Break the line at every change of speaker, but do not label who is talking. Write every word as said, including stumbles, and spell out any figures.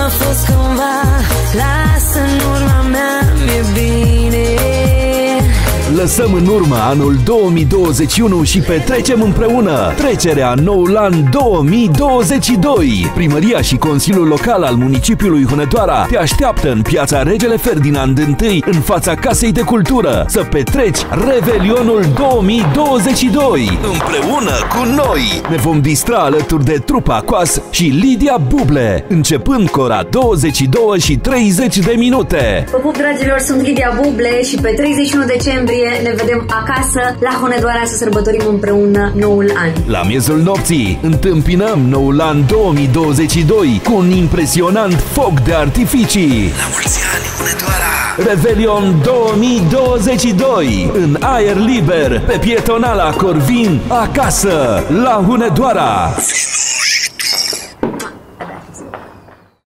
fost cândva, lasă în urma mea, mi-e bine.
Lăsăm în urmă anul două mii douăzeci și unu și petrecem împreună trecerea în noul an două mii douăzeci și doi. Primăria și Consiliul Local al municipiului Hunedoara te așteaptă în piața Regele Ferdinand I, în fața Casei de Cultură, să petreci Revelionul două mii douăzeci și doi. Împreună cu noi ne vom distra alături de trupa Coas și Lidia Buble, începând cu ora douăzeci și două și treizeci de minute.
Vă pup, dragilor, sunt Lidia Buble și pe treizeci și unu decembrie ne vedem acasă la Hunedoara să sărbătorim împreună noul an.
La miezul nopții întâmpinăm noul an două mii douăzeci și doi cu un impresionant foc de artificii. La mulți ani, Hunedoara! Revelion două mii douăzeci și doi, în aer liber, pe pietonala Corvin, acasă, la Hunedoara.